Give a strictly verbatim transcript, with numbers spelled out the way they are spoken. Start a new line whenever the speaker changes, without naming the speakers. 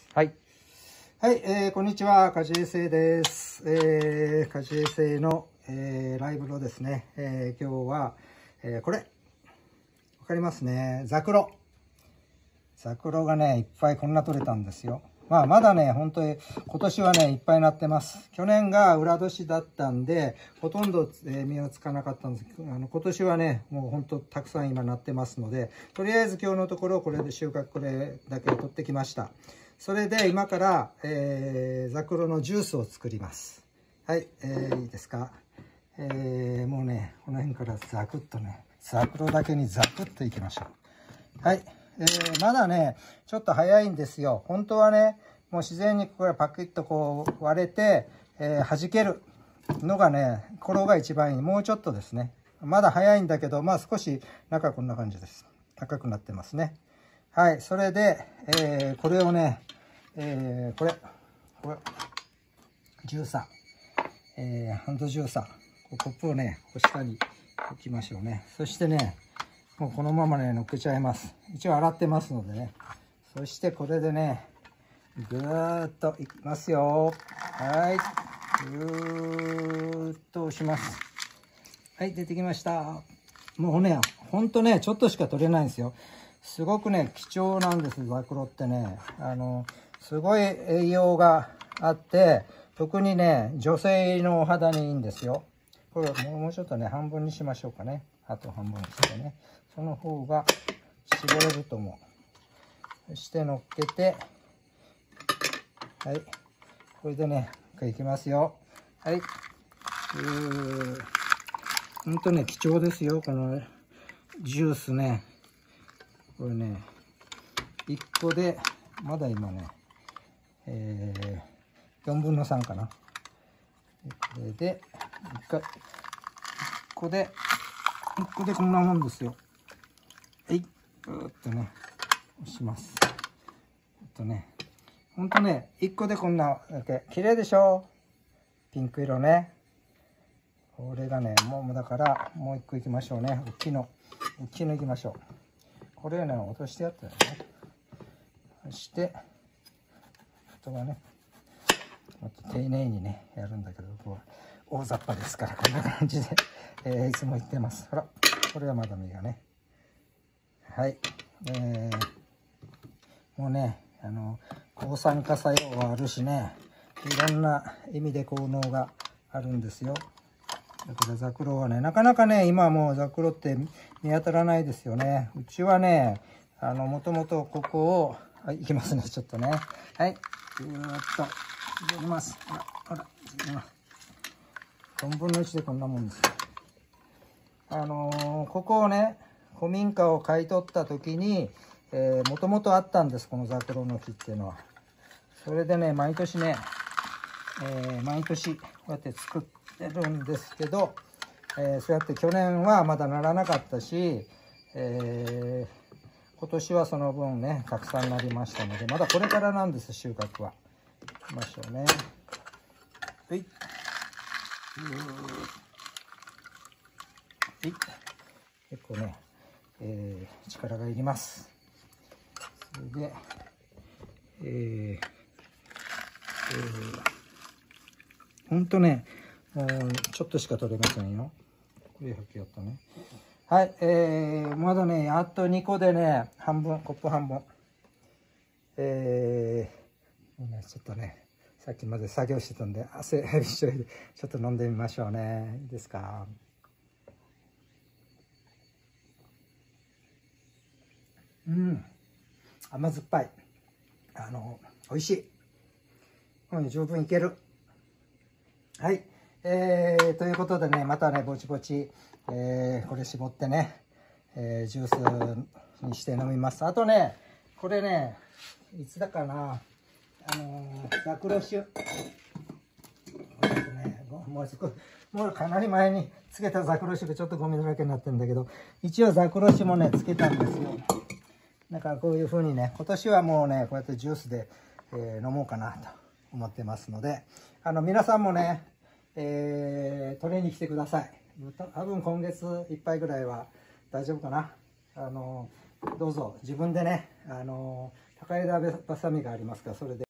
はい。はい、えー、こんにちは。果樹衛生です。えー、果樹衛生の、えー、ライブのですね、えー、今日は、えー、これ。わかりますね。ザクロ。ザクロがね、いっぱいこんな取れたんですよ。まあ、まだね、本当に、今年はね、いっぱいなってます。去年が裏年だったんで、ほとんど、えー、実はつかなかったんですけど、あの、今年はね、もう本当たくさん今なってますので、とりあえず今日のところ、これで収穫、これだけ取ってきました。それで今から、えー、ザクロのジュースを作ります。はい、えー、いいですか。えー、もうね、この辺からザクッとね、ザクロだけにザクッといきましょう。はい。えー、まだね、ちょっと早いんですよ。本当はね、もう自然にこれパキッとこう割れて、えー、弾けるのがね、これが一番いい。もうちょっとですね。まだ早いんだけど、まあ少し中こんな感じです。赤くなってますね。はい。それで、えー、これをね、えー、これ、これ、ジューサー、えー、ハンドジューサー、コップをね、こう下に置きましょうね。そしてね、もうこのままね、乗っけちゃいます。一応洗ってますのでね。そしてこれでね、ぐーっといきますよ。はい。ぐーっと押します。はい、出てきました。もうね、ほんとね、ちょっとしか取れないんですよ。すごくね、貴重なんです、ザクロってね。あの、すごい栄養があって、特にね、女性のお肌にいいんですよ。これもうちょっとね、半分にしましょうかね。あと半分にしてね。その方が絞れると思う。そして乗っけて、はい。これでね、いきますよ。はい。ほんとね、貴重ですよ、このジュースね。これね、いっこで、まだ今ね、えー、よんぶんのさんかな。これで、いっかい、いっこで、いっこでこんなもんですよ。はい、ぐーっとね、押します。えっとね、ほんとね、いっこでこんなだけ。綺麗でしょ？ピンク色ね。これがね、もうだから、もういっこいきましょうね。大きいの。大きいのいきましょう。これをね、落としてやったよね。そして、あとはね、もっと丁寧にね、やるんだけど、僕は大雑把ですから、こんな感じで、えー、いつも言ってます。ほら、これはまだ実がね。はい。えー、もうね、あの、抗酸化作用はあるしね、いろんな意味で効能があるんですよ。だからザクロはね、なかなかね、今はもうザクロって見当たらないですよね。うちはね、あの、もともとここを、はい、いきますね、ちょっとね。はい、ぐーっと、入れます。ほら、ほら、よんぶんのいちでこんなもんですよ。あのー、ここをね、古民家を買い取った時に、えー、もともとあったんです、このザクロの木っていうのは。それでね、毎年ね、えー、毎年こうやって作ってるんですけど、えー、そうやって去年はまだならなかったし、えー、今年はその分ね、たくさんなりましたので、まだこれからなんです、収穫は。いきましょうね。はい。はい。結構ね、えー、力がいります。それで、えー、えー、ほんとね、もうちょっとしか取れませんよ。これやったね。はい、えー、まだね、あとにこでね、半分、コップ半分。えー、ね、ちょっとね、さっきまで作業してたんで、汗びっしょりで、ちょっと飲んでみましょうね。いいですか。うん、甘酸っぱい。あの、美味しい。うん、十分いける。はい。えー、ということでね、またね、ぼちぼち、えー、これ絞ってね、えー、ジュースにして飲みます。あとね、これね、いつだかな、あのー、ザクロ酒。ね、もうすぐ、もうかなり前につけたザクロ酒がちょっとゴミだらけになってるんだけど、一応ザクロ酒もね、つけたんですよ。だからこういう風にね、今年はもうね、こうやってジュースで、えー、飲もうかなと思ってますので、あの、皆さんもね、えー、取りに来てください。多分今月いっぱいぐらいは大丈夫かな。あの、どうぞ自分でね、あの、 高枝バサミがありますから、それで。